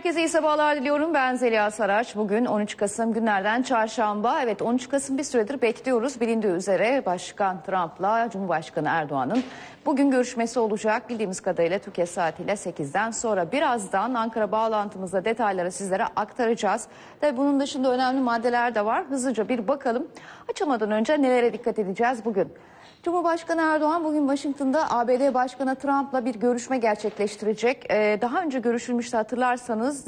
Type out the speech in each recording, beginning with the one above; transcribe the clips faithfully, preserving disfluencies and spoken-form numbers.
Herkese iyi sabahlar diliyorum. Ben Zeliha Saraç. Bugün on üç Kasım günlerden çarşamba. Evet, on üç Kasım bir süredir bekliyoruz. Bilindiği üzere Başkan Trump'la Cumhurbaşkanı Erdoğan'ın bugün görüşmesi olacak. Bildiğimiz kadarıyla Türkiye saatiyle sekizden sonra. Birazdan Ankara bağlantımızda detayları sizlere aktaracağız. Tabii bunun dışında önemli maddeler de var. Hızlıca bir bakalım. Açılmadan önce nelere dikkat edeceğiz bugün? Cumhurbaşkanı Erdoğan bugün Washington'da A B D Başkanı Trump'la bir görüşme gerçekleştirecek. Ee, daha önce görüşülmüştü, hatırlarsanız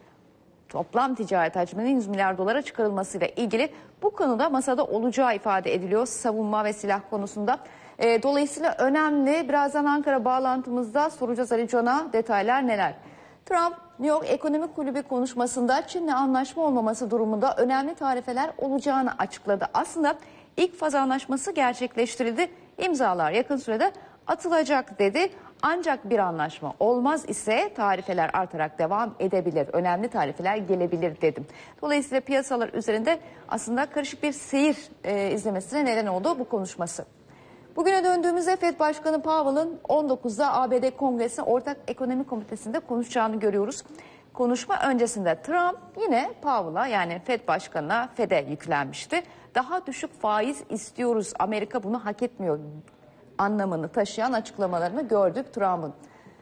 toplam ticaret hacminin yüz milyar dolara çıkarılmasıyla ilgili bu konuda masada olacağı ifade ediliyor savunma ve silah konusunda. Ee, dolayısıyla önemli. Birazdan Ankara bağlantımızda soracağız Ali Can'a detaylar neler. Trump New York Ekonomik Kulübü konuşmasında Çin'le anlaşma olmaması durumunda önemli tarifeler olacağını açıkladı. Aslında İlk faz anlaşması gerçekleştirildi. İmzalar yakın sürede atılacak dedi. Ancak bir anlaşma olmaz ise tarifeler artarak devam edebilir. Önemli tarifeler gelebilir dedim. Dolayısıyla piyasalar üzerinde aslında karışık bir seyir e, izlemesine neden oldu bu konuşması. Bugüne döndüğümüzde Fed Başkanı Powell'ın on dokuzda A B D Kongresi Ortak Ekonomi Komitesi'nde konuşacağını görüyoruz. Konuşma öncesinde Trump yine Powell'a, yani Fed Başkanı'na, Fed'e yüklenmişti. Daha düşük faiz istiyoruz, Amerika bunu hak etmiyor anlamını taşıyan açıklamalarını gördük Trump'ın.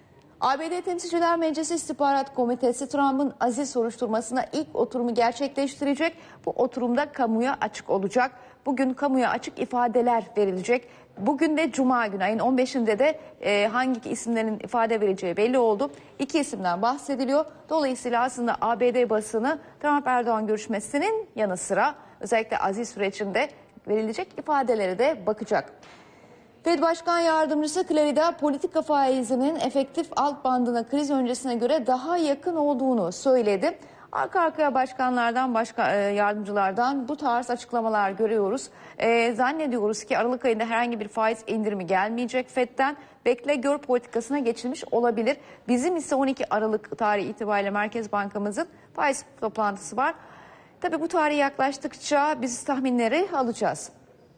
A B D Temsilciler Meclisi İstihbarat Komitesi Trump'ın aziz soruşturmasına ilk oturumu gerçekleştirecek. Bu oturumda kamuya açık olacak. Bugün kamuya açık ifadeler verilecek. Bugün de Cuma günü, ayın on beşinde de e, hangi isimlerin ifade vereceği belli oldu. İki isimden bahsediliyor. Dolayısıyla aslında A B D basını Trump-Erdoğan görüşmesinin yanı sıra özellikle aziz sürecinde verilecek ifadelere de bakacak. Fed Başkan Yardımcısı Clarida politika faizinin efektif alt bandına kriz öncesine göre daha yakın olduğunu söyledi. Arka arkaya başkanlardan, başka e, yardımcılardan bu tarz açıklamalar görüyoruz. E, zannediyoruz ki Aralık ayında herhangi bir faiz indirimi gelmeyecek Fed'den. Bekle gör politikasına geçilmiş olabilir. Bizim ise on iki Aralık tarihi itibariyle Merkez Bankamızın faiz toplantısı var. Tabii bu tarih yaklaştıkça biz tahminleri alacağız.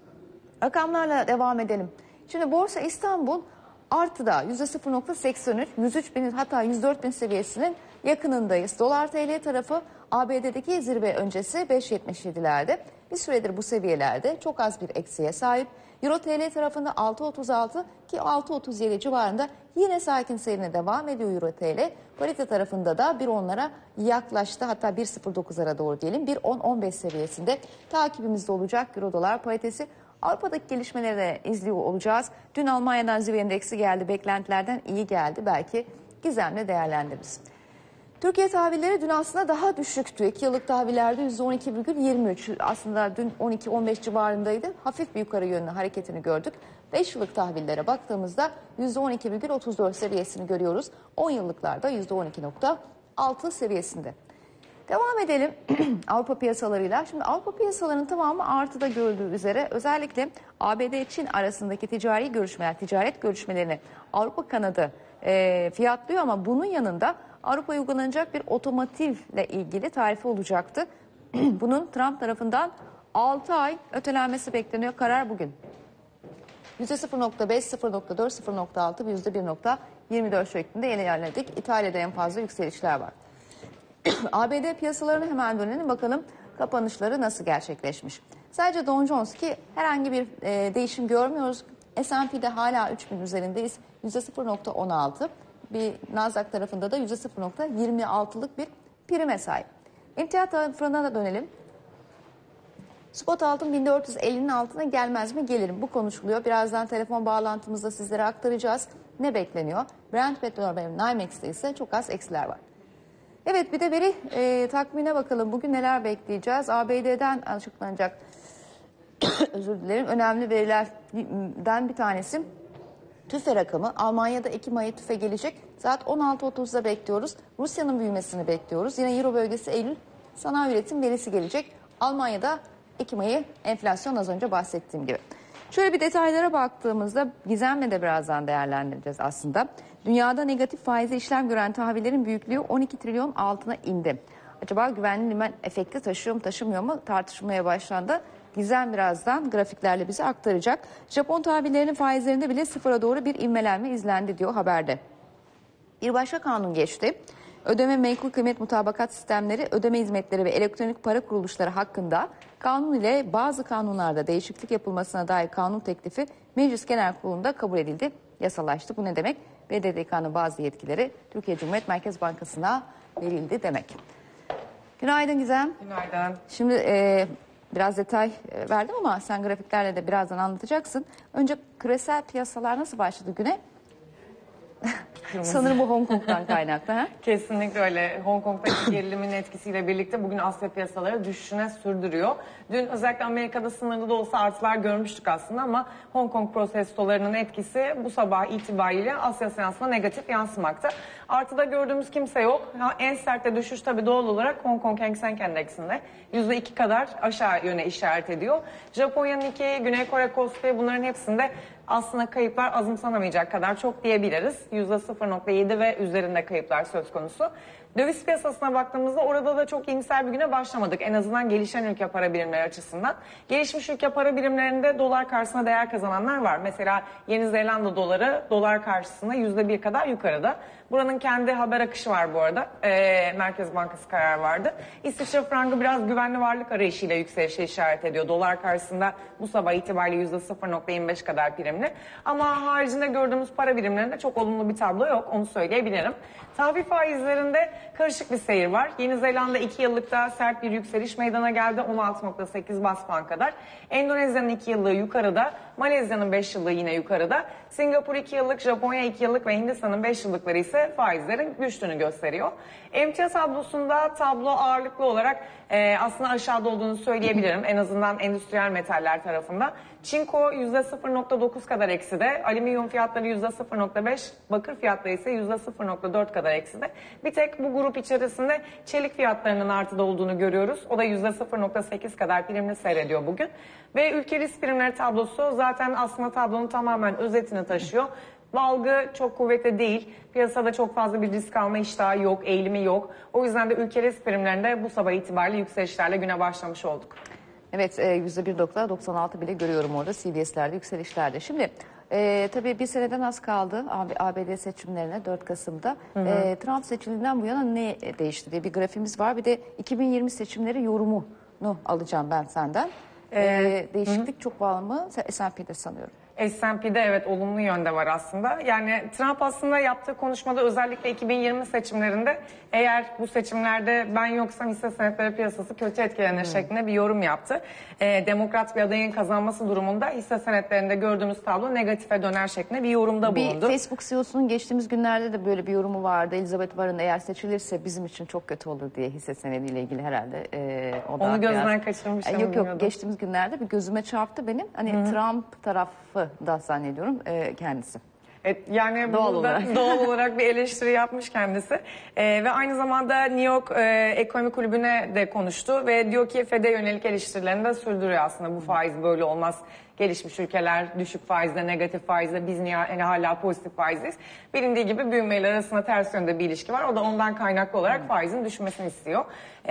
Rakamlarla devam edelim. Şimdi Borsa İstanbul artıda yüzde sıfır nokta seksen üç, yüz üç bin, hatta yüz dört bin seviyesinin yakınındayız. Dolar T L tarafı A B D'deki zirve öncesi beş yetmiş yedilerde. Bir süredir bu seviyelerde, çok az bir eksiye sahip. Euro T L tarafında altı otuz altı ki altı otuz yedi civarında yine sakin seyrine devam ediyor Euro T L. Parite tarafında da bir onlara yaklaştı, hatta bir sıfır dokuzlara doğru diyelim, bir on on beş seviyesinde takibimizde olacak Euro Dolar paritesi. Avrupa'daki gelişmeleri de izliyor olacağız. Dün Almanya'dan zirve endeksi geldi, beklentilerden iyi geldi, belki gizemle değerlendiririz. Türkiye tahvilleri dün aslında daha düşüktü. iki yıllık tahvillerde yüzde on iki virgül yirmi üç, aslında dün on iki on beş civarındaydı. Hafif bir yukarı yönlü hareketini gördük. beş yıllık tahvillere baktığımızda yüzde on iki virgül otuz dört seviyesini görüyoruz. on yıllıklarda yüzde on iki nokta altı seviyesinde. Devam edelim Avrupa piyasalarıyla. Şimdi Avrupa piyasalarının tamamı artıda görüldüğü üzere özellikle A B D-Çin arasındaki ticari görüşmeler, ticaret görüşmelerini Avrupa kanadı e, fiyatlıyor ama bunun yanında Avrupa'ya uygulanacak bir otomotivle ilgili tarife olacaktı. Bunun Trump tarafından altı ay ötelenmesi bekleniyor. Karar bugün. yüzde sıfır nokta beş, sıfır nokta dört, sıfır nokta altı ve yüzde bir nokta yirmi dört şeklinde ilerledik. İtalya'da en fazla yükselişler var. A B D piyasalarına hemen dönelim, bakalım kapanışları nasıl gerçekleşmiş. Sadece Dow Jones ki herhangi bir e, değişim görmüyoruz. S and P'de hala üç bin üzerindeyiz. yüzde sıfır nokta on altı. Bir Nasdaq tarafında da yüzde sıfır nokta yirmi altılık bir prime sahip. Emtia tarafına da dönelim. Spot altın bin dört yüz ellinin altına gelmez mi? Gelir. Bu konuşuluyor. Birazdan telefon bağlantımızda sizlere aktaracağız. Ne bekleniyor? Brent petrol ve NYMEX'te ise çok az eksiler var. Evet, bir de veri e, takvimine bakalım. Bugün neler bekleyeceğiz? A B D'den açıklanacak özür dilerim. Önemli verilerden bir tanesi TÜFE rakamı. Almanya'da Ekim ayı TÜFE gelecek. Saat on altı otuzda bekliyoruz. Rusya'nın büyümesini bekliyoruz. Yine Euro bölgesi Eylül sanayi üretim verisi gelecek. Almanya'da Ekim ayı enflasyon, az önce bahsettiğim gibi. Şöyle bir detaylara baktığımızda gizemle de birazdan değerlendireceğiz aslında. Dünyada negatif faizle işlem gören tahvillerin büyüklüğü on iki trilyon altına indi. Acaba güvenli liman efekti taşıyor mu taşımıyor mu tartışmaya başlandı. Gizem birazdan grafiklerle bize aktaracak. Japon tahvillerinin faizlerinde bile sıfıra doğru bir ivmelenme izlendi diyor haberde. Bir başka kanun geçti. Ödeme menkul kıymet mutabakat sistemleri, ödeme hizmetleri ve elektronik para kuruluşları hakkında kanun ile bazı kanunlarda değişiklik yapılmasına dair kanun teklifi Meclis Genel Kurulu'nda kabul edildi, yasalaştı. Bu ne demek? B D D K'nın bazı yetkileri Türkiye Cumhuriyet Merkez Bankası'na verildi demek. Günaydın Gizem. Günaydın. Şimdi e, biraz detay e, verdim ama sen grafiklerle de birazdan anlatacaksın. Önce küresel piyasalar nasıl başladı güne? Sanırım bu Hong Kong'dan kaynaklı. Ha? Kesinlikle öyle. Hong Kong'daki gerilimin etkisiyle birlikte bugün Asya piyasaları düşüşüne sürdürüyor. Dün özellikle Amerika'da sınırlı da olsa artılar görmüştük aslında ama Hong Kong protestolarının etkisi bu sabah itibariyle Asya seansına negatif yansımakta. Artıda gördüğümüz kimse yok. En sert de düşüş tabii doğal olarak Hong Kong Hang Seng Endeksinde yüzde iki kadar aşağı yöne işaret ediyor. Japonya'nın iki, Güney Kore Kospi, bunların hepsinde aslında kayıplar azımsanamayacak kadar çok diyebiliriz. yüzde sıfır nokta yedi ve üzerinde kayıplar söz konusu. Döviz piyasasına baktığımızda orada da çok iyimser bir güne başlamadık. En azından gelişen ülke para birimleri açısından. Gelişmiş ülke para birimlerinde dolar karşısında değer kazananlar var. Mesela Yeni Zelanda doları dolar karşısında yüzde bir kadar yukarıda. Buranın kendi haber akışı var bu arada. Ee, Merkez Bankası karar vardı. İsviçre frangı biraz güvenli varlık arayışıyla yükselişe işaret ediyor. Dolar karşısında bu sabah itibariyle yüzde sıfır nokta yirmi beş kadar primli. Ama haricinde gördüğümüz para birimlerinde çok olumlu bir tablo yok. Onu söyleyebilirim. Tahvil faizlerinde karışık bir seyir var. Yeni Zelanda iki yıllıkta sert bir yükseliş meydana geldi. on altı nokta sekiz bas puan kadar. Endonezya'nın iki yıllığı yukarıda. Malezya'nın beş yıllığı yine yukarıda. Singapur iki yıllık, Japonya iki yıllık ve Hindistan'ın beş yıllıkları ise faizlerin düştüğünü gösteriyor. Emtia tablosunda tablo ağırlıklı olarak e, aslında aşağıda olduğunu söyleyebilirim. En azından endüstriyel metaller tarafında. Çinko yüzde sıfır nokta dokuz kadar ekside, alüminyum fiyatları yüzde sıfır nokta beş, bakır fiyatları ise yüzde sıfır nokta dört kadar ekside. Bir tek bu grup içerisinde çelik fiyatlarının artıda olduğunu görüyoruz. O da yüzde sıfır nokta sekiz kadar primli seyrediyor bugün. Ve ülke risk primleri tablosu zaten aslında tablonun tamamen özetini taşıyor. Algı çok kuvvetli değil. Piyasada çok fazla bir risk alma iştahı yok, eğilimi yok. O yüzden de ülke risk primlerinde bu sabah itibariyle yükselişlerle güne başlamış olduk. Evet, yüzde bir nokta doksan altı bile görüyorum orada C D S'lerde, yükselişlerde. Şimdi e, tabii bir seneden az kaldı A B D seçimlerine dört Kasım'da. Hı hı. E, Trump seçildiğinden bu yana ne değişti diye bir grafimiz var. Bir de iki bin yirmi seçimleri yorumunu alacağım ben senden. E, e, değişiklik hı. çok bağlı mı? S and P'de sanıyorum. S and P'de evet olumlu yönde var aslında. Yani Trump aslında yaptığı konuşmada özellikle iki bin yirmi seçimlerinde eğer bu seçimlerde ben yoksam hisse senetleri piyasası kötü etkilenir hmm. şeklinde bir yorum yaptı. Ee, Demokrat bir adayın kazanması durumunda hisse senetlerinde gördüğümüz tablo negatife döner şeklinde bir yorumda bulundu. Bir Facebook C E O'sunun geçtiğimiz günlerde de böyle bir yorumu vardı. Elizabeth Warren eğer seçilirse bizim için çok kötü olur diye hisse senediyle ilgili herhalde. Ee, o da Onu gözden biraz... kaçırmışım. Yok yok geçtiğimiz günlerde bir gözüme çarptı benim. Hani hmm. Trump tarafı da zannediyorum e, kendisi. Evet, yani doğal burada olarak. doğal olarak bir eleştiri yapmış kendisi ee, ve aynı zamanda New York e, Ekonomi Kulübü'ne de konuştu ve diyor ki Fed'e yönelik eleştirilerini de sürdürüyor aslında. Bu faiz böyle olmaz. Gelişmiş ülkeler düşük faizle, negatif faizle, biz niye yani hala pozitif faiziz. Bilindiği gibi büyümeyle arasında ters yönde bir ilişki var. O da ondan kaynaklı olarak faizin düşmesini istiyor.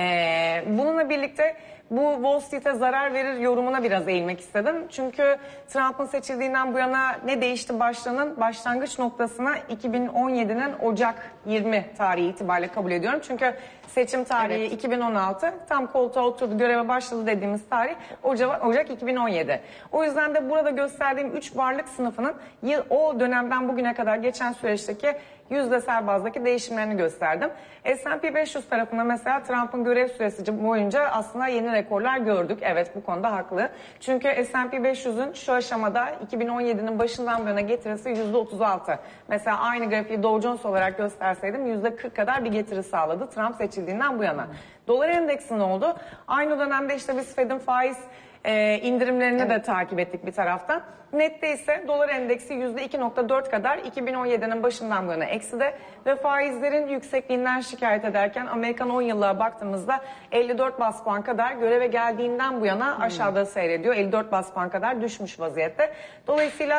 Ee, bununla birlikte bu Wall Street'e zarar verir yorumuna biraz eğilmek istedim. Çünkü Trump'ın seçildiğinden bu yana ne değişti başlığının başlangıç noktasına iki bin on yedi'nin Ocak yirmi tarihi itibariyle kabul ediyorum. Çünkü seçim tarihi evet. iki bin on altı, tam koltuğa oturdu, göreve başladı dediğimiz tarih Ocak, Ocak iki bin on yedi. O yüzden de burada gösterdiğim üç varlık sınıfının o dönemden bugüne kadar geçen süreçteki yüzdesel bazdaki değişimlerini gösterdim. S and P beş yüz tarafında mesela Trump'ın görev süresi boyunca aslında yeni rekorlar gördük. Evet, bu konuda haklı. Çünkü S and P beş yüz'ün şu aşamada iki bin on yedi'nin başından bu yana getirisi yüzde otuz altı. Mesela aynı grafiği Dow Jones olarak gösterseydim yüzde kırk kadar bir getiri sağladı Trump seçildiğinden bu yana. Dolar endeksi ne oldu? Aynı dönemde işte biz Fed'in faiz e, indirimlerini evet. de takip ettik bir taraftan. Nette ise dolar endeksi yüzde iki nokta dört kadar iki bin on yedi'nin başından bu yana ekside ve faizlerin yüksekliğinden şikayet ederken Amerikan on yıllığa baktığımızda elli dört bas puan kadar göreve geldiğinden bu yana aşağıda seyrediyor. elli dört bas puan kadar düşmüş vaziyette. Dolayısıyla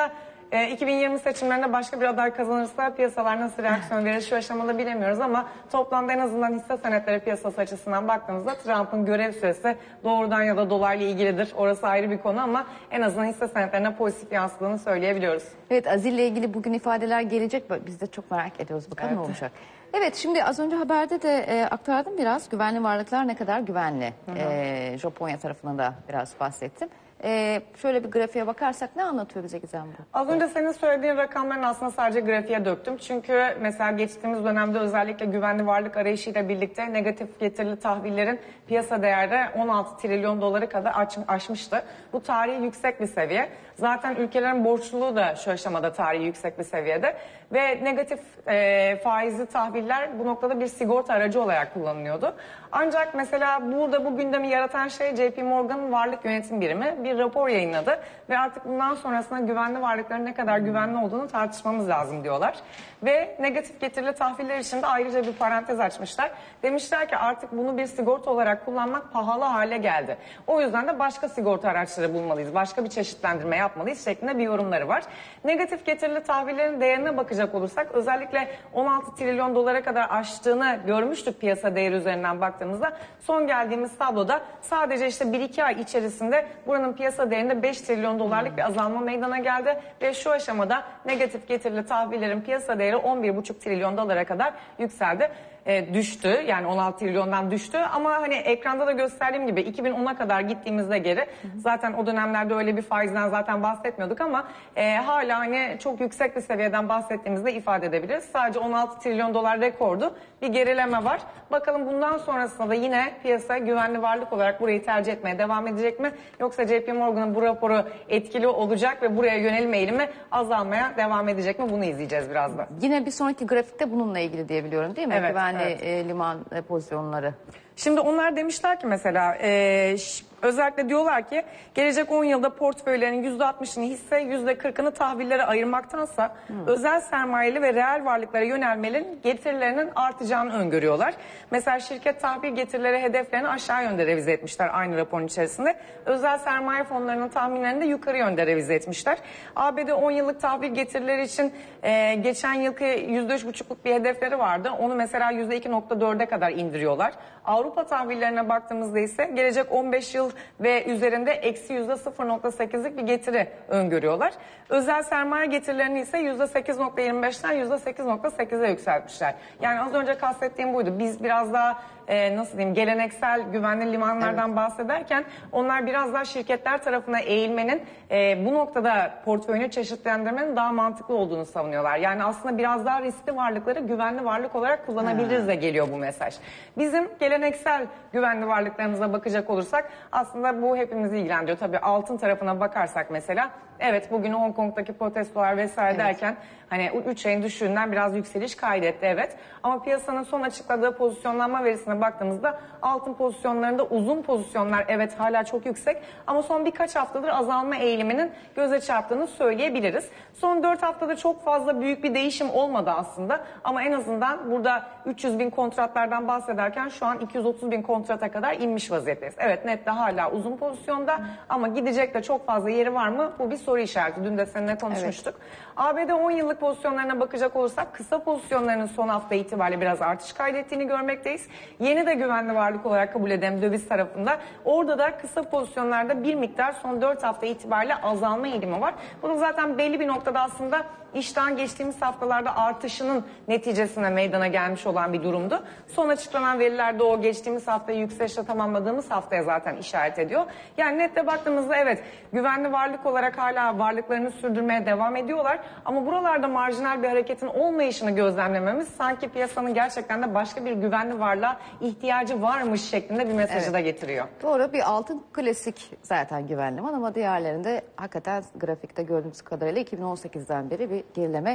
E, iki bin yirmi seçimlerinde başka bir aday kazanırsa piyasalar nasıl reaksiyon verir şu aşamada bilemiyoruz ama toplamda en azından hisse senetleri piyasası açısından baktığımızda Trump'ın görev süresi doğrudan ya da dolarla ilgilidir. Orası ayrı bir konu ama en azından hisse senetlerine pozitif yansıdığını söyleyebiliyoruz. Evet, Azil ile ilgili bugün ifadeler gelecek. Biz de çok merak ediyoruz. Bakalım Evet. ne olacak. Evet, şimdi az önce haberde de e, aktardım biraz. Güvenli varlıklar ne kadar güvenli. Hı hı. E, Japonya tarafından da biraz bahsettim. E, şöyle bir grafiğe bakarsak ne anlatıyor bize Gizem bu? Az önce senin söylediğin rakamların aslında sadece grafiğe döktüm. Çünkü mesela geçtiğimiz dönemde özellikle güvenli varlık arayışıyla birlikte negatif getirili tahvillerin piyasa değeri on altı trilyon doları kadar aş, aşmıştı. Bu tarihi yüksek bir seviye. Zaten ülkelerin borçluluğu da şu aşamada tarihi yüksek bir seviyede. Ve negatif e, faizli tahviller bu noktada bir sigorta aracı olarak kullanılıyordu. Ancak mesela burada bu gündemi yaratan şey J P Morgan Varlık Yönetim Birimi bir rapor yayınladı. Ve artık bundan sonrasında güvenli varlıkların ne kadar güvenli olduğunu tartışmamız lazım diyorlar. Ve negatif getirili tahviller için de ayrıca bir parantez açmışlar. Demişler ki artık bunu bir sigorta olarak kullanmak pahalı hale geldi. O yüzden de başka sigorta araçları bulmalıyız. Başka bir çeşitlendirme yapmalıyız şeklinde bir yorumları var. Negatif getirili tahvillerin değerine bakacak olursak özellikle on altı trilyon dolara kadar aştığını görmüştük piyasa değeri üzerinden baktığımızda. Son geldiğimiz tabloda sadece işte bir iki ay içerisinde buranın piyasa değerinde beş trilyon dolarlık bir azalma meydana geldi. Ve şu aşamada negatif getirili tahvillerin piyasa değeri on bir buçuk trilyon dolara kadar yükseldi. E, düştü yani on altı trilyondan düştü ama hani ekranda da gösterdiğim gibi iki bin ona kadar gittiğimizde geri zaten o dönemlerde öyle bir faizden zaten bahsetmiyorduk ama e, hala hani çok yüksek bir seviyeden bahsettiğimizde ifade edebiliriz. Sadece on altı trilyon dolar rekordu, bir gerileme var. Bakalım bundan sonrasında da yine piyasa güvenli varlık olarak burayı tercih etmeye devam edecek mi? Yoksa J P Morgan'ın bu raporu etkili olacak ve buraya yönelme eğilimi azalmaya devam edecek mi? Bunu izleyeceğiz birazdan. Yine bir sonraki grafikte bununla ilgili diyebiliyorum değil mi? Evet, Güvenli evet. E, liman e, pozisyonları. Şimdi onlar demişler ki mesela e, ş- özellikle diyorlar ki gelecek on yılda portföylerin yüzde altmışını hisse, yüzde kırkını tahvillere ayırmaktansa hmm. özel sermayeli ve reel varlıklara yönelmelerin getirilerinin artacağını öngörüyorlar. Mesela şirket tahvil getirileri hedeflerini aşağı yönde revize etmişler aynı raporun içerisinde. Özel sermaye fonlarının tahminlerini de yukarı yönde revize etmişler. A B D on yıllık tahvil getirileri için e, geçen yılki yüzde üç buçukluk bir hedefleri vardı. Onu mesela yüzde iki nokta dörde kadar indiriyorlar. Avrupa tahvillerine baktığımızda ise gelecek on beş yıl ve üzerinde eksi yüzde sıfır nokta sekizlik bir getiri öngörüyorlar. Özel sermaye getirilerini ise yüzde sekiz nokta yirmi beşten yüzde sekiz nokta sekize yükseltmişler. Yani az önce kastettiğim buydu. Biz biraz daha e, nasıl diyeyim geleneksel güvenli limanlardan evet. bahsederken onlar biraz daha şirketler tarafına eğilmenin e, bu noktada portföyünü çeşitlendirmenin daha mantıklı olduğunu savunuyorlar. Yani aslında biraz daha riskli varlıkları güvenli varlık olarak kullanabiliriz de geliyor bu mesaj. Bizim geleneksel güvenli varlıklarımıza bakacak olursak aslında bu hepimizi ilgilendiriyor. Tabii altın tarafına bakarsak mesela evet bugün Hong Kong'daki protestolar vesaire evet. derken hani üç ayın düşüğünden biraz yükseliş kaydetti evet. Ama piyasanın son açıkladığı pozisyonlanma verisine baktığımızda altın pozisyonlarında uzun pozisyonlar evet hala çok yüksek ama son birkaç haftadır azalma eğiliminin göze çarptığını söyleyebiliriz. Son dört haftada çok fazla büyük bir değişim olmadı aslında ama en azından burada üç yüz bin kontratlardan bahsederken şu an iki yüz otuz bin kontrata kadar inmiş vaziyetteyiz. Evet nette hala uzun pozisyonda ama gidecek de çok fazla yeri var mı? Bu bir soru işareti. Dün de seninle konuşmuştuk. Evet. A B D on yıllık pozisyonlarına bakacak olursak kısa pozisyonlarının son hafta itibariyle biraz artış kaydettiğini görmekteyiz. Yeni de güvenli varlık olarak kabul edelim döviz tarafında. Orada da kısa pozisyonlarda bir miktar son dört hafta itibariyle azalma eğilimi var. Bunun zaten belli bir noktada aslında işten geçtiğimiz haftalarda artışının neticesine meydana gelmiş olan bir durumdu. Son açıklanan verilerde o geçtiğimiz haftayı yükselişle tamamladığımız haftaya zaten işaret ediyor. Yani nette baktığımızda evet güvenli varlık olarak hala varlıklarını sürdürmeye devam ediyorlar. Ama buralarda marjinal bir hareketin olmayışını gözlemlememiz sanki piyasanın gerçekten de başka bir güvenli varlığa ihtiyacı varmış şeklinde bir mesajı evet. da getiriyor. Doğru, bir altın klasik zaten güvenli liman ama diğerlerinde hakikaten grafikte gördüğümüz kadarıyla iki bin on sekizden beri bir gerileme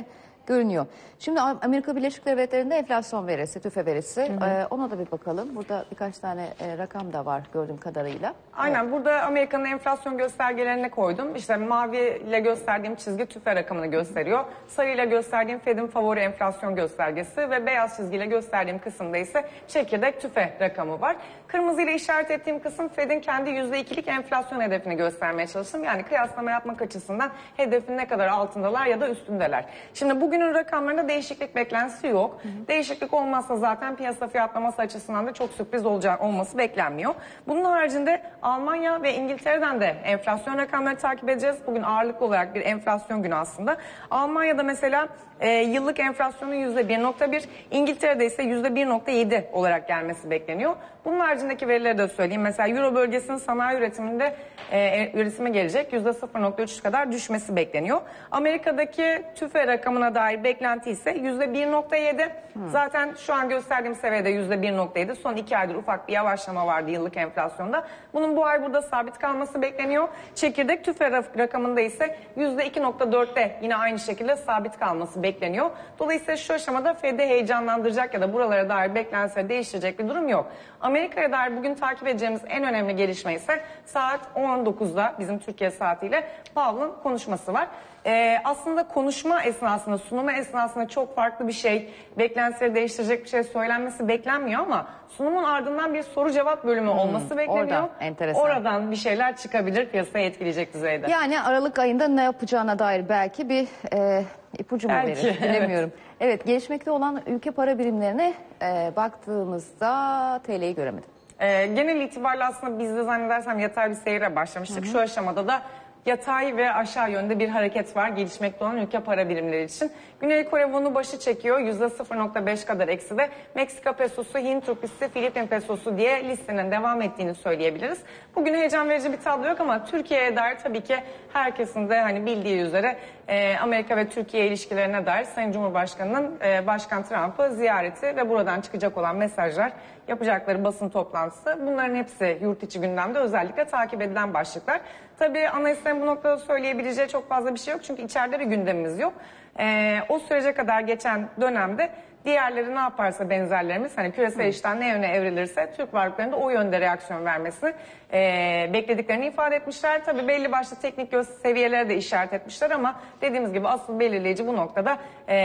görünüyor. Şimdi Amerika Birleşik Devletleri'nde enflasyon verisi, tüfe verisi. Hı hı. Ee, ona da bir bakalım. Burada birkaç tane e, rakam da var gördüğüm kadarıyla. Aynen evet. Burada Amerika'nın enflasyon göstergelerini koydum. İşte maviyle gösterdiğim çizgi tüfe rakamını gösteriyor. Sarıyla gösterdiğim Fed'in favori enflasyon göstergesi ve beyaz çizgiyle gösterdiğim kısımda ise çekirdek tüfe rakamı var. Kırmızıyla işaret ettiğim kısım Fed'in kendi yüzde ikilik enflasyon hedefini göstermeye çalıştım. Yani kıyaslama yapmak açısından hedefin ne kadar altındalar ya da üstündeler. Şimdi bugünün rakamlarında değişiklik beklentisi yok. Hı hı. Değişiklik olmazsa zaten piyasa fiyatlaması açısından da çok sürpriz olacak olması beklenmiyor. Bunun haricinde Almanya ve İngiltere'den de enflasyon rakamları takip edeceğiz. Bugün ağırlıklı olarak bir enflasyon günü aslında. Almanya'da mesela e, yıllık enflasyonun yüzde bir nokta bir, İngiltere'de ise yüzde bir nokta yedi olarak gelmesi bekleniyor. Bunun haricindeki verileri de söyleyeyim. Mesela Euro bölgesinin sanayi üretiminde e, üretime gelecek yüzde sıfır nokta üç kadar düşmesi bekleniyor. Amerika'daki tüfe rakamına dair beklenti ise yüzde bir nokta yedi. Hmm. Zaten şu an gösterdiğim seviyede yüzde bir nokta yedi. Son iki aydır ufak bir yavaşlama vardı yıllık enflasyonda. Bunun bu ay burada sabit kalması bekleniyor. Çekirdek tüfe rakamında ise yüzde iki nokta dörtte yine aynı şekilde sabit kalması bekleniyor. Dolayısıyla şu aşamada Fed'i heyecanlandıracak ya da buralara dair beklentileri değiştirecek bir durum yok. Amerika'ya dair bugün takip edeceğimiz en önemli gelişme ise saat on dokuzda bizim Türkiye saatiyle Powell'ın konuşması var. Ee, aslında konuşma esnasında, sunumu esnasında çok farklı bir şey, beklentileri değiştirecek bir şey söylenmesi beklenmiyor ama sunumun ardından bir soru cevap bölümü hmm, olması bekleniyor. Oradan, enteresan. Oradan bir şeyler çıkabilir, piyasayı etkileyecek düzeyde. Yani Aralık ayında ne yapacağına dair belki bir e, ipucu mu belki, verir bilemiyorum. Evet. Evet, gelişmekte olan ülke para birimlerine e, baktığımızda T L'yi göremedim. E, genel itibariyle aslında biz de zannedersem yatay bir seyre başlamıştık. Hı hı. Şu aşamada da yatay ve aşağı yönde bir hareket var gelişmekte olan ülke para birimleri için. Güney Kore wonu başı çekiyor. yüzde sıfır nokta beş kadar eksi de Meksika pesosu, Hint rupisi, Filipin pesosu diye listenin devam ettiğini söyleyebiliriz. Bugün heyecan verici bir tablo yok ama Türkiye'ye dair tabii ki herkesin de hani bildiği üzere e, Amerika ve Türkiye ilişkilerine dair Sayın Cumhurbaşkanı'nın e, Başkan Trump'ı ziyareti ve buradan çıkacak olan mesajlar, yapacakları basın toplantısı, bunların hepsi yurt içi gündemde özellikle takip edilen başlıklar. Tabii Anayasa'nın bu noktada söyleyebileceği çok fazla bir şey yok çünkü içeride bir gündemimiz yok. Ee, o sürece kadar geçen dönemde diğerleri ne yaparsa benzerlerimiz hani küresel işten ne yöne evrilirse Türk varlıklarının da o yönde reaksiyon vermesini e, beklediklerini ifade etmişler. Tabii belli başlı teknik göz seviyelere de işaret etmişler ama dediğimiz gibi asıl belirleyici bu noktada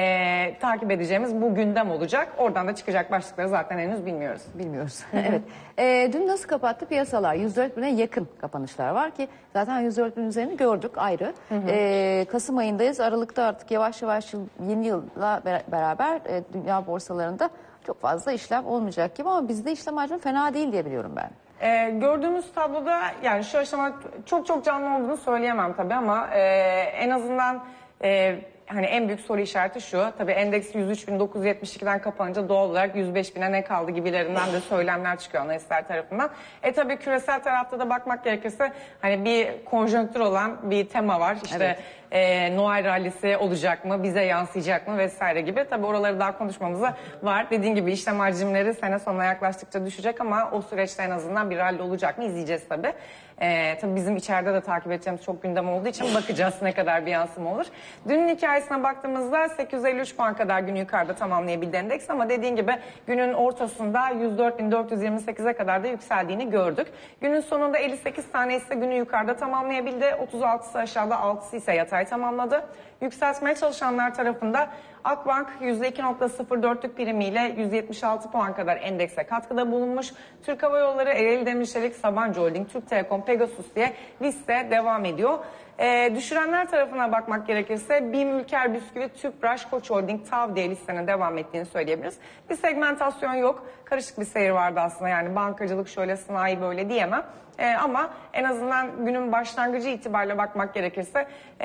e, takip edeceğimiz bu gündem olacak. Oradan da çıkacak başlıkları zaten henüz bilmiyoruz. Bilmiyoruz. Evet. E, dün nasıl kapattı piyasalar? yüz dört bine yakın kapanışlar var ki zaten yüz dört bin üzerini gördük ayrı. Hı hı. E, Kasım ayındayız. Aralıkta artık yavaş yavaş yıl, yeni yılla beraber e, dünya borsalarında çok fazla işlem olmayacak gibi ama bizde işlem hacmi fena değil diye biliyorum ben. Ee, gördüğümüz tabloda yani şu aşama çok çok canlı olduğunu söyleyemem tabii ama e, en azından e, hani en büyük soru işareti şu. Tabii endeks yüz üç bin dokuz yüz yetmiş ikiden kapanınca doğal olarak yüz beş bine ne kaldı gibilerinden de söylemler çıkıyor analistler tarafından. E tabii küresel tarafta da bakmak gerekirse hani bir konjonktür olan bir tema var. İşte evet. e, Noel rallisi olacak mı, bize yansıyacak mı vesaire gibi. Tabii oraları daha konuşmamıza var. Dediğim gibi işlem hacimleri sene sonuna yaklaştıkça düşecek ama o süreçte en azından bir rally olacak mı izleyeceğiz tabii. Ee, tabii bizim içeride de takip edeceğimiz çok gündem olduğu için bakacağız ne kadar bir yansıma olur. Dünün hikayesine baktığımızda sekiz yüz elli üç puan kadar günü yukarıda tamamlayabildi endeks ama dediğin gibi günün ortasında yüz dört bin dört yüz yirmi sekize kadar da yükseldiğini gördük. Günün sonunda elli sekiz tane ise günü yukarıda tamamlayabildi. otuz altısı aşağıda, altısı ise yatay tamamladı. Yükseltmeye çalışanlar tarafında Akbank yüzde iki nokta sıfır dörtlük primiyle yüz yetmiş altı puan kadar endekse katkıda bulunmuş. Türk Hava Yolları, Ereğli Demirçelik, Sabancı Holding, Türk Telekom, Pegasus diye liste devam ediyor. Ee, düşürenler tarafına bakmak gerekirse BİM, Ülker Bisküvi, Tüpraş, Koç Holding, TAV diye listenin devam ettiğini söyleyebiliriz. Bir segmentasyon yok. Karışık bir seyir vardı aslında yani bankacılık şöyle, sanayi böyle diyemem. Ee, ama en azından günün başlangıcı itibariyle bakmak gerekirse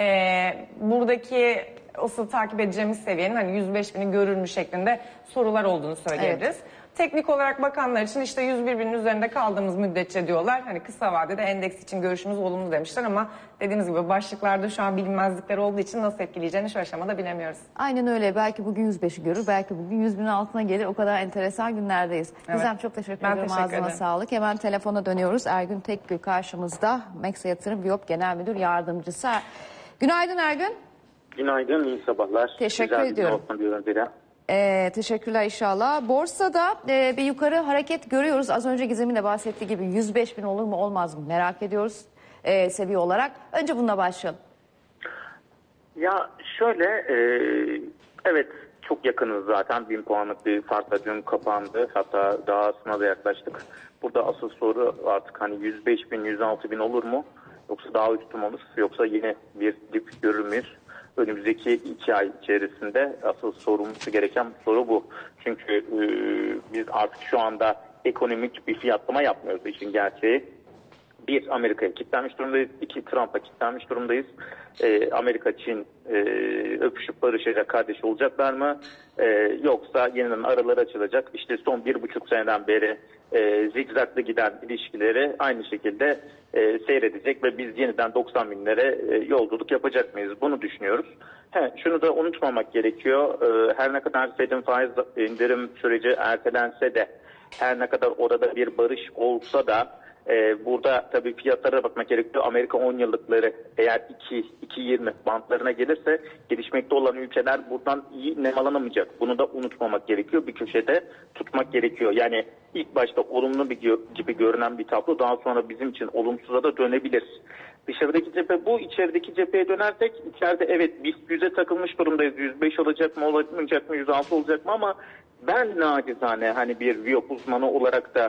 e, buradaki asıl takip edeceğimiz seviyenin hani yüz beş bini görür mü şeklinde sorular olduğunu söyleyebiliriz. Evet. Teknik olarak bakanlar için işte yüz bir binin üzerinde kaldığımız müddetçe diyorlar. Hani kısa vadede endeks için görüşümüz olumlu demişler ama dediğimiz gibi başlıklarda şu an bilinmezlikler olduğu için nasıl etkileyeceğini şu aşamada bilemiyoruz. Aynen öyle. Belki bugün yüz beşi görür, belki bugün yüz binin altına gelir. O kadar enteresan günlerdeyiz. Evet. Gizem çok teşekkür ben ederim. Teşekkür Ağzına sağlık. Hemen telefona dönüyoruz. Ergün Tekgül karşımızda. Meksa Yatırım Viyop Genel Müdür Yardımcısı. Günaydın Ergün. Günaydın, iyi sabahlar. Teşekkür Güzel ediyorum. Ee, teşekkürler inşallah. Borsada e, bir yukarı hareket görüyoruz. Az önce Gizem'in de bahsettiği gibi yüz beş bin olur mu olmaz mı merak ediyoruz e, seviye olarak. Önce bununla başlayalım. Ya şöyle, e, evet çok yakınız zaten. Bin puanlık bir farkla dün kapandı. Hatta daha sınava yaklaştık. Burada asıl soru artık hani yüz beş bin, yüz altı bin olur mu? Yoksa daha üstüm olur? Yoksa yine bir dip görür müyüz? Önümüzdeki iki ay içerisinde asıl sorulması gereken soru bu. Çünkü e, biz artık şu anda ekonomik bir fiyatlama yapmıyoruz, işin gerçeği. Bir, Amerika'ya kilitlenmiş durumdayız. İki, Trump'a kilitlenmiş durumdayız. Ee, Amerika, Çin e, öpüşüp barışacak, kardeş olacaklar mı? Ee, yoksa yeniden araları açılacak. İşte son bir buçuk seneden beri e, zigzaglı giden ilişkileri aynı şekilde e, seyredecek ve biz yeniden doksan binlere e, yolculuk yapacak mıyız? Bunu düşünüyoruz. He, şunu da unutmamak gerekiyor. Ee, her ne kadar Fed'in faiz indirim süreci ertelense de, her ne kadar orada bir barış olsa da, Ee, burada tabii fiyatlara bakmak gerekiyor. Amerika on yıllıkları eğer iki iki yirmi bantlarına gelirse gelişmekte olan ülkeler buradan iyi nemalanamayacak. Bunu da unutmamak gerekiyor. Bir köşede tutmak gerekiyor. Yani ilk başta olumlu bir gibi görünen bir tablo daha sonra bizim için olumsuza da dönebilir. Dışarıdaki cephe bu. İçerideki cepheye dönersek içeride evet biz yüze takılmış durumdayız. yüz beş olacak mı olmayacak mı, yüz altı olacak mı, ama ben nacizane hani bir Viyop uzmanı olarak da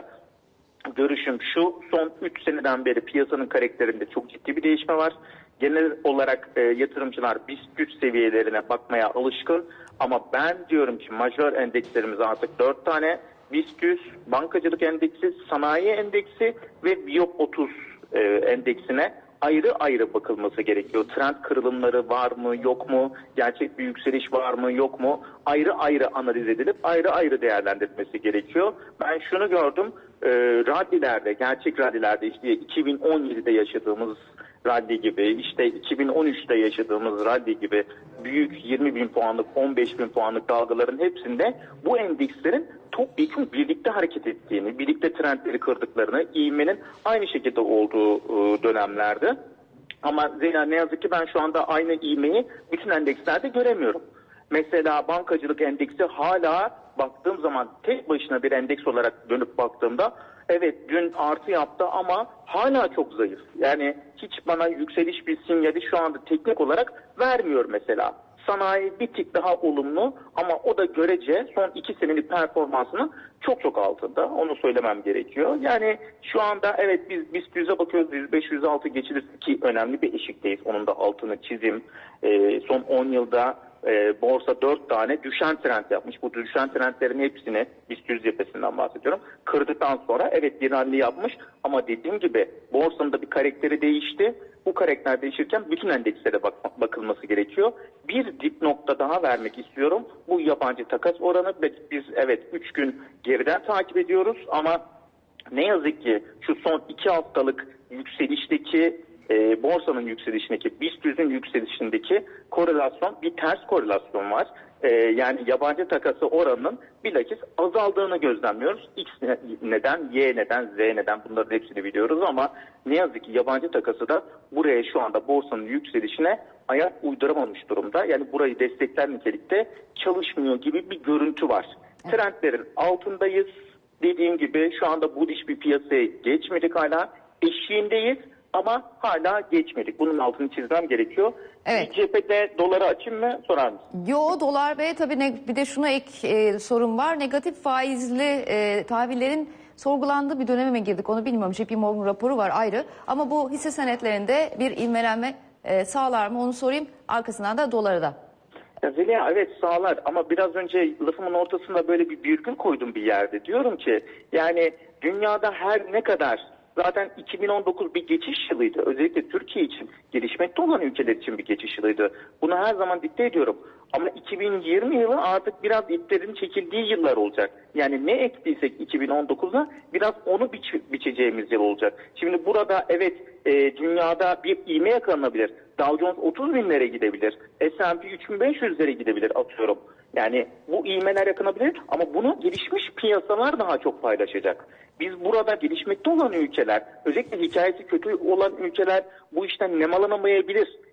görüşüm şu: son üç seneden beri piyasanın karakterinde çok ciddi bir değişme var. Genel olarak e, yatırımcılar BIST yüz seviyelerine bakmaya alışkın, ama ben diyorum ki majör endekslerimiz artık dört tane: BIST yüz, bankacılık endeksi, sanayi endeksi ve Viyop otuz e, endeksine ayrı ayrı bakılması gerekiyor. Trend kırılımları var mı yok mu? Gerçek bir yükseliş var mı yok mu? Ayrı ayrı analiz edilip ayrı ayrı değerlendirilmesi gerekiyor. Ben şunu gördüm. E, raddilerde, gerçek raddilerde, işte iki bin on yedide yaşadığımız raddi gibi, işte iki bin on üçte yaşadığımız raddi gibi büyük yirmi bin puanlık, on beş bin puanlık dalgaların hepsinde bu endekslerin topyekun birlikte hareket ettiğini, birlikte trendleri kırdıklarını, ivmenin aynı şekilde olduğu dönemlerde. Ama Zeyna, ne yazık ki ben şu anda aynı ivmeyi bütün endekslerde göremiyorum. Mesela bankacılık endeksi hala baktığım zaman tek başına bir endeks olarak dönüp baktığımda evet dün artı yaptı ama hala çok zayıf. Yani hiç bana yükseliş bir sinyali şu anda teknik olarak vermiyor mesela. Sanayi bir tık daha olumlu ama o da görece son iki senelik performansının çok çok altında. Onu söylemem gerekiyor. Yani şu anda evet biz BIST yüze bakıyoruz. yüz beş yüz altı geçilir ki önemli bir eşikteyiz. Onun da altını çizim. Ee, son on yılda e, borsa dört tane düşen trend yapmış. Bu düşen trendlerin hepsini BIST yüz cephesinden bahsediyorum. Kırdıktan sonra evet bir rally yapmış ama dediğim gibi borsanın da bir karakteri değişti. Bu karakter değişirken bütün endekslere bak bakılması gerekiyor. Bir dip nokta daha vermek istiyorum. Bu yabancı takas oranı. Biz evet üç gün geriden takip ediyoruz ama ne yazık ki şu son iki haftalık yükselişteki e, borsanın yükselişindeki, BIST yüzün yükselişindeki korelasyon, bir ters korelasyon var. E, yani yabancı takası oranının bilakis azaldığını gözlemliyoruz. X neden, Y neden, Z neden, bunların hepsini biliyoruz ama ne yazık ki yabancı takası da buraya şu anda borsanın yükselişine ayak uyduramamış durumda. Yani burayı destekler nitelikte çalışmıyor gibi bir görüntü var. Trendlerin altındayız. Dediğim gibi şu anda bullish bir piyasaya geçmedik hala. Eşiğindeyiz ama hala geçmedik. Bunun altını çizmem gerekiyor. Evet. Bir cephede doları açayım mı sorar mısın? Yo, dolar ve tabii ne, bir de şuna ek e, sorun var. Negatif faizli e, tahvillerin sorgulandığı bir döneme mi girdik onu bilmiyorum. J P Morgan raporu var ayrı. Ama bu hisse senetlerinde bir ivmelenme e, sağlar mı onu sorayım. Arkasından da doları da. Ya Zeliha, evet sağlar ama biraz önce lafımın ortasında böyle bir virgül koydum bir yerde. Diyorum ki yani dünyada her ne kadar zaten iki bin on dokuz bir geçiş yılıydı. Özellikle Türkiye için, gelişmekte olan ülkeler için bir geçiş yılıydı. Bunu her zaman dikte ediyorum. Ama iki bin yirmi yılı artık biraz iplerin çekildiği yıllar olacak. Yani ne ektiysek iki bin on dokuza biraz onu biç biçeceğimiz yıl olacak. Şimdi burada evet e, dünyada bir ivme yakalanabilir. Dow Jones otuz binlere gidebilir. S and P üç bin beş yüzlere gidebilir atıyorum. Yani bu ivmeler yakınabilir ama bunu gelişmiş piyasalar daha çok paylaşacak. Biz burada gelişmekte olan ülkeler, özellikle hikayesi kötü olan ülkeler bu işten nemalanamayabilir.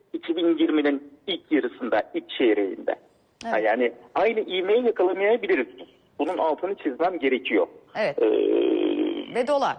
iki bin yirminin ilk yarısında, ilk çeyreğinde. Evet. Ha, yani aynı ivmeyi yakalamayabiliriz. Bunun altını çizmem gerekiyor. Evet. Ee, Ve dolar.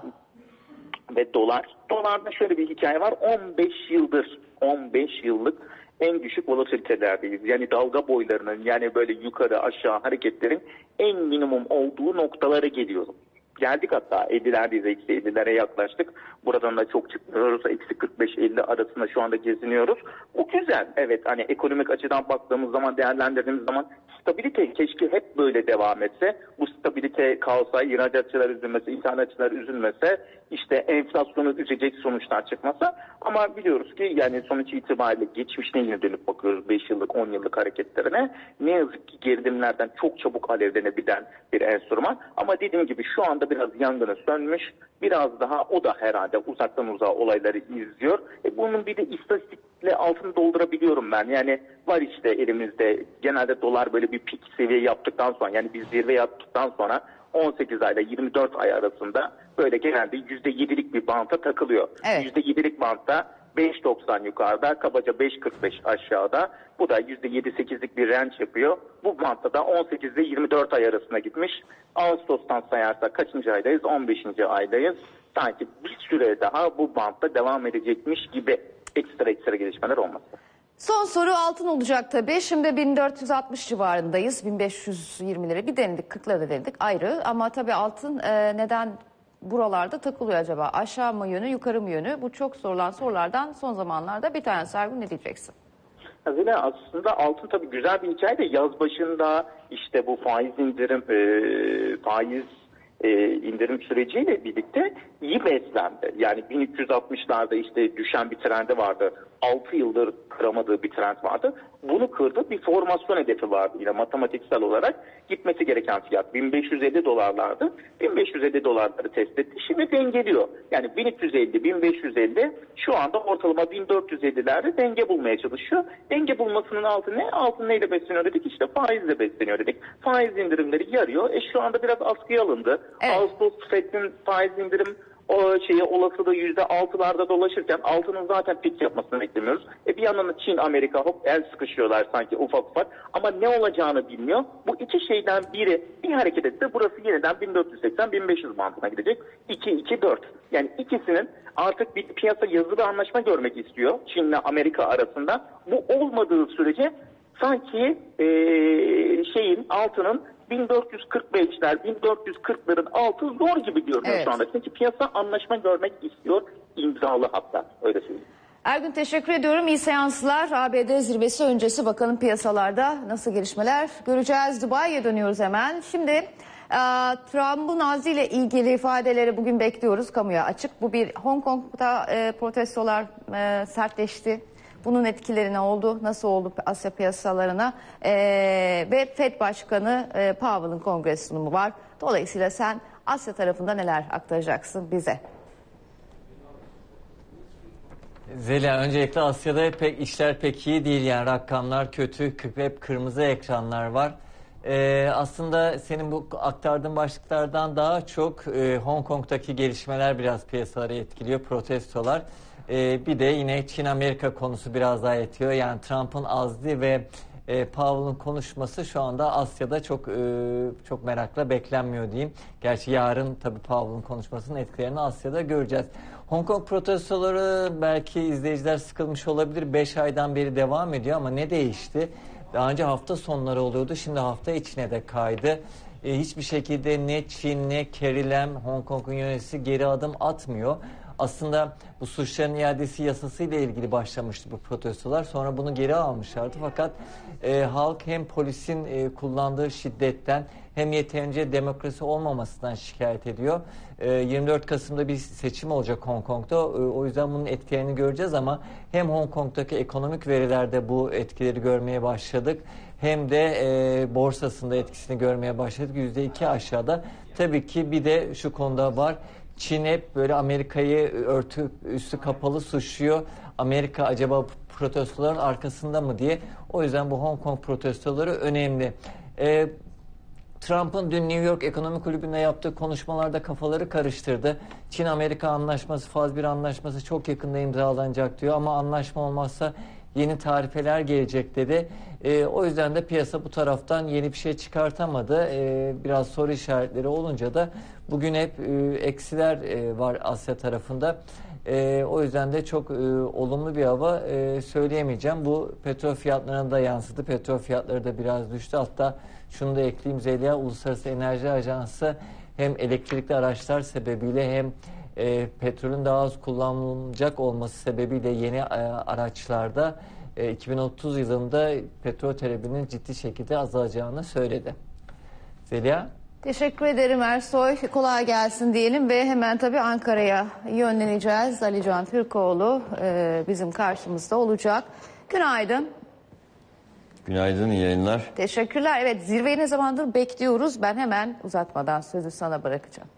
Ve dolar. Dolarda şöyle bir hikaye var. on beş yıldır, on beş yıllık en düşük volatilitelerdeyiz. Yani dalga boylarının, yani böyle yukarı aşağı hareketlerin en minimum olduğu noktalara geliyoruz. Geldik hatta ellilerdeyiz, eksi ellilere yaklaştık. Buradan da çok çıkmıyoruz. Eksi kırk beş elli arasında şu anda geziniyoruz. Bu güzel. Evet, hani ekonomik açıdan baktığımız zaman, değerlendirdiğimiz zaman stabilite keşke hep böyle devam etse. Bu stabilite kalsa, ihracatçılar üzülmese, ithalatçılar üzülmese, işte enflasyonu üzecek sonuçlar çıkmasa. Ama biliyoruz ki yani sonuç itibariyle geçmişine yine dönüp bakıyoruz beş yıllık, on yıllık hareketlerine. Ne yazık ki gerilimlerden çok çabuk alevlenebilen bir enstrüman. Ama dediğim gibi şu anda biraz yangını sönmüş. Biraz daha o da herhalde uzaktan uzağa olayları izliyor. E bunun bir de istatistikle altını doldurabiliyorum ben. Yani var işte elimizde genelde dolar böyle bir pik seviye yaptıktan sonra, yani bir zirve yaptıktan sonra on sekiz ayla yirmi dört ay arasında böyle genelde yüzde yedilik bir banta takılıyor. Evet. yüzde yedilik bantta beş doksan yukarıda, kabaca beş kırk beş aşağıda. Bu da yüzde yedi sekizlik bir range yapıyor. Bu bantta da on sekiz ile yirmi dört ay arasına gitmiş. Ağustos'tan sayarsak kaçıncı aydayız? on beşinci aydayız. Sanki bir süre daha bu bantta devam edecekmiş gibi ekstra ekstra gelişmeler olması. Son soru altın olacak tabii. Şimdi bin dört yüz altmış civarındayız. bin beş yüz yirmi lira bir denedik, kırklara da denedik ayrı. Ama tabii altın e, neden buralarda takılıyor acaba? Aşağı mı yönü, yukarı mı yönü? Bu çok sorulan sorulardan son zamanlarda bir tane. Sergun, ne diyeceksin? Hazine aslında altın tabii güzel bir hikaye de yaz başında işte bu faiz indirim e, faiz e, indirim süreciyle birlikte iyi beslendi. Yani bin üç yüz altmışlarda işte düşen bir trendi vardı. altı yıldır kıramadığı bir trend vardı. Bunu kırdı. Bir formasyon hedefi vardı yine matematiksel olarak. Gitmesi gereken fiyat bin beş yüz elli dolarlardı. bin beş yüz elli dolarları test etti. Şimdi dengeliyor. Yani bin üç yüz elli, bin beş yüz elli şu anda ortalama bin dört yüz ellilerde denge bulmaya çalışıyor. Denge bulmasının altı ne? Altın neyle besleniyor dedik? İşte faizle besleniyor dedik. Faiz indirimleri yarıyor. E şu anda biraz askıya alındı. Evet. Ağustos Fed'in faiz indirim o şeye olasılığı yüzde altılarda dolaşırken altının zaten pik yapmasını beklemiyoruz. E bir yandan da Çin, Amerika hop el sıkışıyorlar sanki ufak ufak ama ne olacağını bilmiyor. Bu iki şeyden biri bir hareket etse burası yeniden bin dört yüz seksen bin beş yüz bandına gidecek. iki iki dört. Yani ikisinin artık bir piyasa yazılı anlaşma görmek istiyor Çin'le Amerika arasında. Bu olmadığı sürece sanki ee, şeyin altının bin dört yüz kırk beşler, bin dört yüz kırkların altı zor gibi görünüyor Evet. şu anda. Çünkü piyasa anlaşma görmek istiyor. İmzalı hatta. Öyle söyleyeyim. Ergün, teşekkür ediyorum. İyi seanslar. A B D zirvesi öncesi bakalım piyasalarda nasıl gelişmeler göreceğiz. Dubai'ye dönüyoruz hemen. Şimdi e, Trump'ın azliyle ilgili ifadeleri bugün bekliyoruz. Kamuya açık. Bu bir Hong Kong'da e, protestolar e, sertleşti. Bunun etkileri ne oldu? Nasıl oldu Asya piyasalarına? Ee, ve Fed Başkanı e, Powell'ın kongre sunumu var. Dolayısıyla sen Asya tarafında neler aktaracaksın bize? Zeliha, öncelikle Asya'da pek işler pek iyi değil, yani rakamlar kötü, hep kırmızı ekranlar var. Ee, aslında senin bu aktardığın başlıklardan daha çok e, Hong Kong'daki gelişmeler biraz piyasaları etkiliyor, protestolar. Ee, bir de yine Çin-Amerika konusu biraz daha yetiyor. Yani Trump'ın azli ve e, Powell'ın konuşması şu anda Asya'da çok e, çok merakla beklenmiyor diyeyim. Gerçi yarın tabii Powell'ın konuşmasının etkilerini Asya'da göreceğiz. Hong Kong protestoları, belki izleyiciler sıkılmış olabilir. beş aydan beri devam ediyor ama ne değişti? Daha önce hafta sonları oluyordu. Şimdi hafta içine de kaydı. E, hiçbir şekilde ne Çin ne Carrie Lam, Hong Kong'un yöneticisi geri adım atmıyor. Aslında bu suçların iadesi yasası ile ilgili başlamıştı bu protestolar. Sonra bunu geri almışlardı. Fakat e, halk hem polisin e, kullandığı şiddetten hem yeterince demokrasi olmamasından şikayet ediyor. E, yirmi dört Kasım'da bir seçim olacak Hong Kong'da. E, o yüzden bunun etkilerini göreceğiz ama hem Hong Kong'daki ekonomik verilerde bu etkileri görmeye başladık. Hem de e, borsasında etkisini görmeye başladık. yüzde iki aşağıda. Tabii ki bir de şu konuda var. Çin hep böyle Amerika'yı örtü üstü kapalı suçluyor. Amerika acaba protestoların arkasında mı diye. O yüzden bu Hong Kong protestoları önemli. Ee, Trump'ın dün New York Ekonomik Kulübü'nde yaptığı konuşmalarda kafaları karıştırdı. Çin-Amerika anlaşması, faz bir anlaşması çok yakında imzalanacak diyor ama anlaşma olmazsa yeni tarifeler gelecek dedi. E, o yüzden de piyasa bu taraftan yeni bir şey çıkartamadı. E, biraz soru işaretleri olunca da bugün hep e, eksiler e, var Asya tarafında. E, o yüzden de çok e, olumlu bir hava e, söyleyemeyeceğim. Bu petrol fiyatlarına da yansıdı. Petrol fiyatları da biraz düştü. Hatta şunu da ekleyeyim Zeliha, Uluslararası Enerji Ajansı hem elektrikli araçlar sebebiyle hem e, petrolün daha az kullanılacak olması sebebiyle yeni e, araçlarda e, iki bin otuz yılında petrol talebinin ciddi şekilde azalacağını söyledi. Zeliha? Teşekkür ederim Ersoy. Kolay gelsin diyelim ve hemen tabii Ankara'ya yönleneceğiz. Ali Can Türkoğlu e, bizim karşımızda olacak. Günaydın. Günaydın, iyi yayınlar. Teşekkürler. Evet, zirveyi ne zamandır bekliyoruz. Ben hemen uzatmadan sözü sana bırakacağım.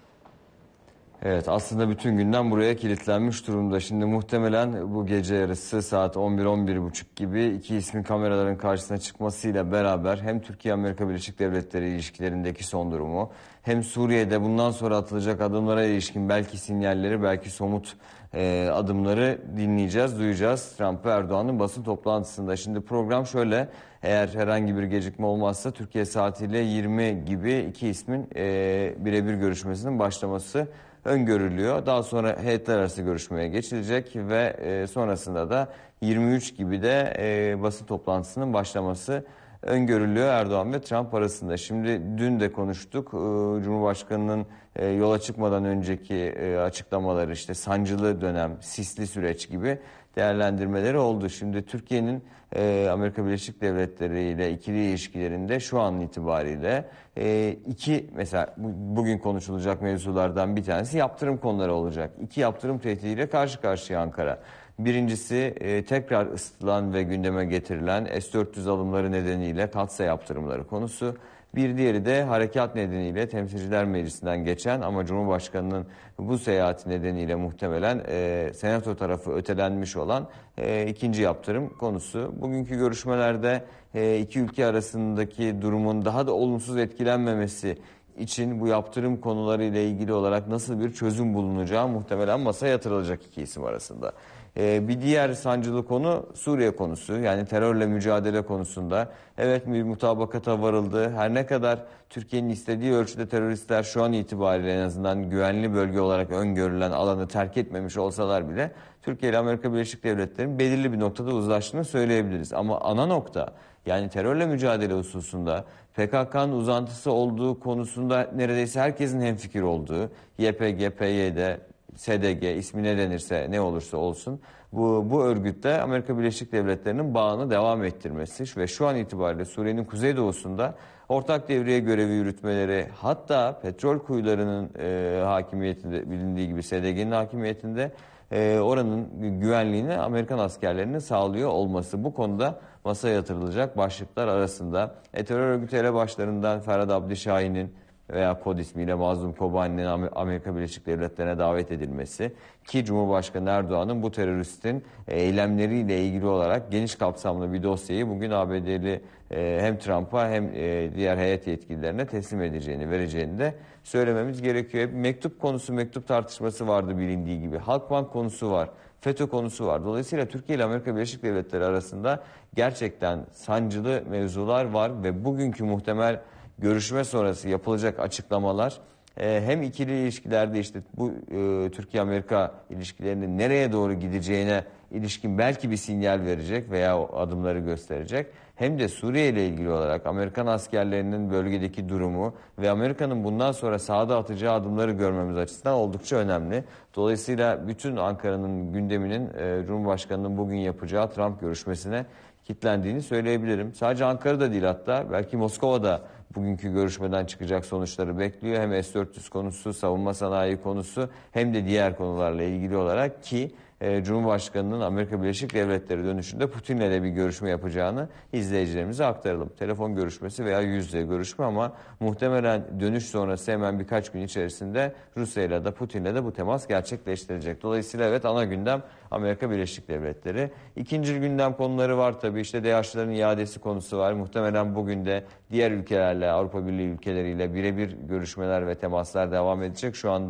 Evet, aslında bütün günden buraya kilitlenmiş durumda. Şimdi muhtemelen bu gece yarısı saat on bir on bir buçuk gibi iki ismin kameraların karşısına çıkmasıyla beraber hem Türkiye-Amerika Birleşik Devletleri ilişkilerindeki son durumu, hem Suriye'de bundan sonra atılacak adımlara ilişkin belki sinyalleri, belki somut e, adımları dinleyeceğiz, duyacağız Trump ve Erdoğan'ın basın toplantısında. Şimdi program şöyle, eğer herhangi bir gecikme olmazsa Türkiye saatiyle yirmi gibi iki ismin e, birebir görüşmesinin başlaması öngörülüyor. Daha sonra heyetler arası görüşmeye geçilecek ve e, sonrasında da yirmi üç gibi de e, basın toplantısının başlaması öngörülüyor Erdoğan ve Trump arasında. Şimdi dün de konuştuk. E, Cumhurbaşkanı'nın e, yola çıkmadan önceki e, açıklamaları, işte sancılı dönem, sisli süreç gibi değerlendirmeleri oldu. Şimdi Türkiye'nin e, Amerika Birleşik Devletleri ile ikili ilişkilerinde şu an itibariyle e, iki, mesela bu, bugün konuşulacak mevzulardan bir tanesi yaptırım konuları olacak. İki yaptırım tehdidiyle karşı karşıya Ankara. Birincisi e, tekrar ısıtılan ve gündeme getirilen S dört yüz alımları nedeniyle Katsa yaptırımları konusu. Bir diğeri de harekat nedeniyle Temsilciler Meclisi'nden geçen ama Cumhurbaşkanı'nın bu seyahati nedeniyle muhtemelen e, Senato tarafı ötelenmiş olan e, ikinci yaptırım konusu. Bugünkü görüşmelerde e, iki ülke arasındaki durumun daha da olumsuz etkilenmemesi için bu yaptırım konuları ile ilgili olarak nasıl bir çözüm bulunacağı muhtemelen masaya yatırılacak iki isim arasında. Ee, bir diğer sancılı konu Suriye konusu, yani terörle mücadele konusunda. Evet, bir mutabakata varıldı. Her ne kadar Türkiye'nin istediği ölçüde teröristler şu an itibariyle en azından güvenli bölge olarak öngörülen alanı terk etmemiş olsalar bile Türkiye ile Amerika Birleşik Devletleri'nin belirli bir noktada uzlaştığını söyleyebiliriz. Ama ana nokta, yani terörle mücadele hususunda P K K'nın uzantısı olduğu konusunda neredeyse herkesin hemfikir olduğu, Y P G, P Y D, S D G ismi ne denirse, ne olursa olsun bu, bu örgütte Amerika Birleşik Devletleri'nin bağını devam ettirmesi ve şu an itibariyle Suriye'nin kuzeydoğusunda ortak devriye görevi yürütmeleri, hatta petrol kuyularının e, hakimiyetinde, bilindiği gibi S D G'nin hakimiyetinde e, oranın güvenliğini Amerikan askerlerinin sağlıyor olması, bu konuda masaya yatırılacak başlıklar arasında. E, terör örgütü elebaşlarından Ferhat Abdişahin'in veya kod ismiyle Mazlum Kobani'nin Amerika Birleşik Devletleri'ne davet edilmesi, ki Cumhurbaşkanı Erdoğan'ın bu teröristin eylemleriyle ilgili olarak geniş kapsamlı bir dosyayı bugün A B D'li hem Trump'a hem diğer heyet yetkililerine teslim edeceğini, vereceğini de söylememiz gerekiyor. Hep mektup konusu, mektup tartışması vardı bilindiği gibi. Halkbank konusu var, FETÖ konusu var. Dolayısıyla Türkiye ile Amerika Birleşik Devletleri arasında gerçekten sancılı mevzular var ve bugünkü muhtemel görüşme sonrası yapılacak açıklamalar e, hem ikili ilişkilerde işte bu e, Türkiye-Amerika ilişkilerinin nereye doğru gideceğine ilişkin belki bir sinyal verecek veya o adımları gösterecek. Hem de Suriye ile ilgili olarak Amerikan askerlerinin bölgedeki durumu ve Amerika'nın bundan sonra sahada atacağı adımları görmemiz açısından oldukça önemli. Dolayısıyla bütün Ankara'nın gündeminin e, Cumhurbaşkanı'nın bugün yapacağı Trump görüşmesine kilitlendiğini söyleyebilirim. Sadece Ankara'da değil, hatta belki Moskova'da bugünkü görüşmeden çıkacak sonuçları bekliyor. Hem S dört yüz konusu, savunma sanayi konusu hem de diğer konularla ilgili olarak, ki e, Cumhurbaşkanı'nın Amerika Birleşik Devletleri dönüşünde Putin'le de bir görüşme yapacağını izleyicilerimize aktaralım. Telefon görüşmesi veya yüz yüze görüşme, ama muhtemelen dönüş sonrası hemen birkaç gün içerisinde Rusya ile de Putin'le de bu temas gerçekleştirecek. Dolayısıyla evet, ana gündem Amerika Birleşik Devletleri. İkinci gündem konuları var tabii. İşte DEAŞ'ların iadesi konusu var. Muhtemelen bugün de diğer ülkelerle, Avrupa Birliği ülkeleriyle birebir görüşmeler ve temaslar devam edecek. Şu anda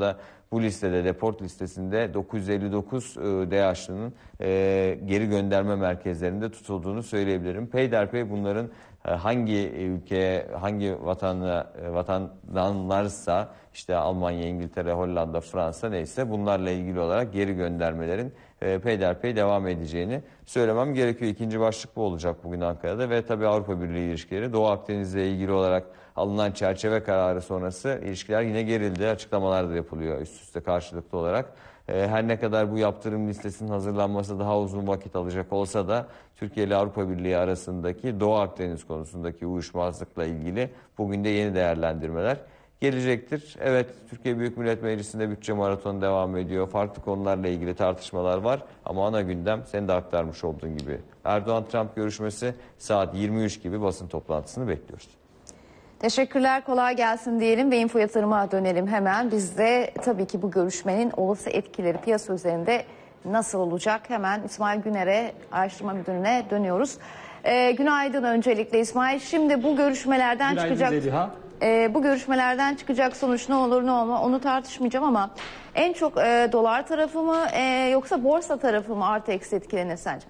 bu listede, deport listesinde dokuz yüz elli dokuz DH'lının geri gönderme merkezlerinde tutulduğunu söyleyebilirim. Peyderpey bunların hangi ülkeye, hangi vatanla, vatandanlarsa, işte Almanya, İngiltere, Hollanda, Fransa neyse, bunlarla ilgili olarak geri göndermelerin peyderpey devam edeceğini söylemem gerekiyor. İkinci başlık bu olacak bugün Ankara'da ve tabii Avrupa Birliği ilişkileri. Doğu Akdeniz'le ilgili olarak alınan çerçeve kararı sonrası ilişkiler yine gerildi. Açıklamalar da yapılıyor üst üste karşılıklı olarak. Her ne kadar bu yaptırım listesinin hazırlanması daha uzun vakit alacak olsa da Türkiye ile Avrupa Birliği arasındaki Doğu Akdeniz konusundaki uyuşmazlıkla ilgili bugün de yeni değerlendirmeler gelecektir. Evet, Türkiye Büyük Millet Meclisi'nde bütçe maratonu devam ediyor. Farklı konularla ilgili tartışmalar var ama ana gündem senin de aktarmış olduğun gibi Erdoğan-Trump görüşmesi, saat yirmi üç gibi basın toplantısını bekliyoruz. Teşekkürler, kolay gelsin diyelim ve info yatırıma dönelim hemen. Biz de tabii ki bu görüşmenin olası etkileri piyasa üzerinde nasıl olacak? Hemen İsmail Güner'e, Araştırma Müdürü'ne dönüyoruz. Ee, günaydın öncelikle İsmail. Şimdi bu görüşmelerden günaydın çıkacak... Zeliha. E, bu görüşmelerden çıkacak sonuç ne olur ne olmaz onu tartışmayacağım ama en çok e, dolar tarafı mı e, yoksa borsa tarafı mı artı eksi etkilenir sence?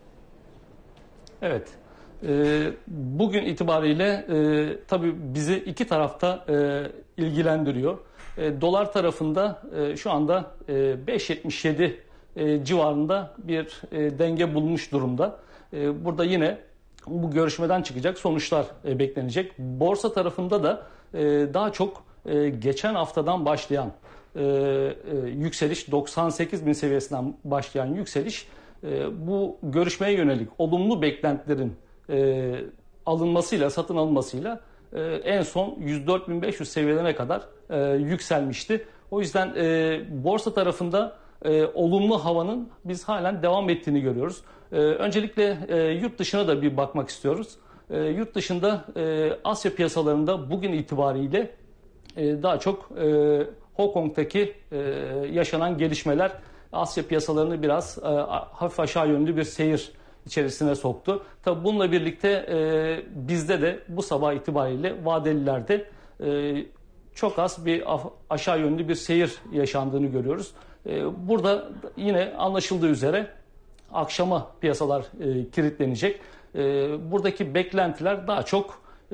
Evet. E, bugün itibariyle e, tabii bizi iki tarafta e, ilgilendiriyor. E, dolar tarafında e, şu anda e, beş yetmiş yedi e, civarında bir e, denge bulmuş durumda. E, burada yine bu görüşmeden çıkacak sonuçlar e, beklenecek. Borsa tarafında da e, daha çok e, geçen haftadan başlayan e, e, yükseliş, doksan sekiz bin seviyesinden başlayan yükseliş e, bu görüşmeye yönelik olumlu beklentilerin e, alınmasıyla, satın alınmasıyla e, en son yüz dört bin beş yüz seviyelerine kadar e, yükselmişti. O yüzden e, borsa tarafında e, olumlu havanın biz halen devam ettiğini görüyoruz. Ee, öncelikle e, yurt dışına da bir bakmak istiyoruz. E, yurt dışında e, Asya piyasalarında bugün itibariyle e, daha çok e, Hong Kong'taki e, yaşanan gelişmeler Asya piyasalarını biraz e, hafif aşağı yönlü bir seyir içerisine soktu. Tabii bununla birlikte e, bizde de bu sabah itibariyle vadelilerde e, çok az bir aşağı yönlü bir seyir yaşandığını görüyoruz. E, burada yine anlaşıldığı üzere akşama piyasalar e, kilitlenecek. E, buradaki beklentiler daha çok e,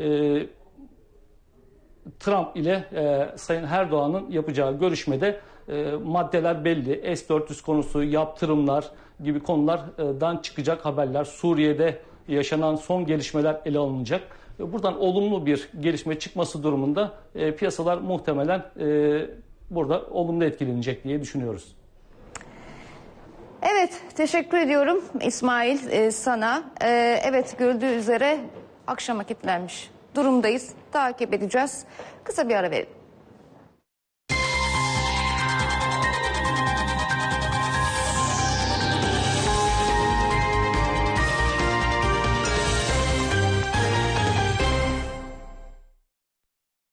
Trump ile e, Sayın Erdoğan'ın yapacağı görüşmede e, maddeler belli. S dört yüz konusu, yaptırımlar gibi konulardan çıkacak haberler. Suriye'de yaşanan son gelişmeler ele alınacak. E, buradan olumlu bir gelişme çıkması durumunda e, piyasalar muhtemelen e, burada olumlu etkilenecek diye düşünüyoruz. Evet, teşekkür ediyorum İsmail e, sana. E, evet, görüldüğü üzere akşama kilitlenmiş durumdayız. Takip edeceğiz. Kısa bir ara verelim.